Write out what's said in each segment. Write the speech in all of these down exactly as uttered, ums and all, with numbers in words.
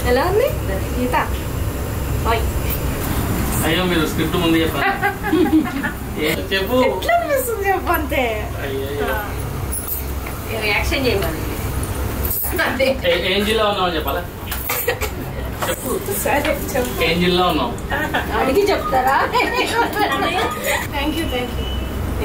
ఎలా ఉంది గీత? అయ్యో మీరు స్క్రిప్ట్ ముందు చెప్పండి. చెప్పు ఎట్లా అనిపిస్తుంది చెప్పు అంతే. యాక్షన్ చేయమని ఏం జిల్లా ఉన్నావు చెప్పాలా? చెప్పు. సరే చెప్పు. ఏం జిల్లా ఉన్నావు అడిగి చెప్తారా? Thank you thank you.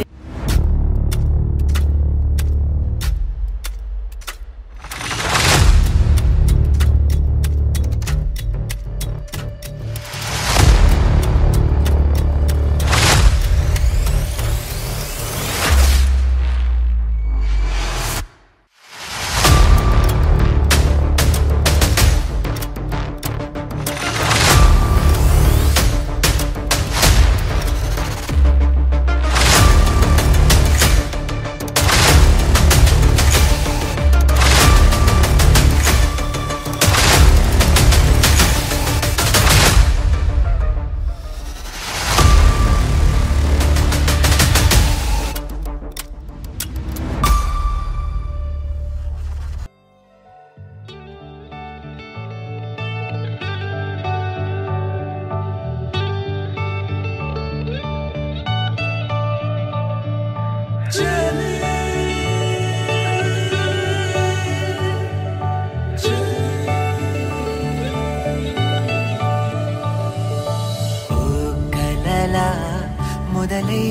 మొదలై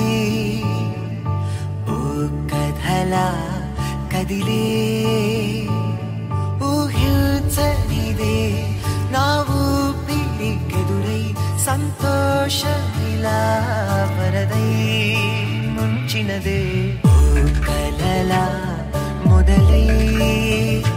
ఓ కథలా కదిలే ఊహించనిదే నా ఊపిరికెదురై సంతోషమిలా వరదై ముంచినదే ఓ కలలా మొదలై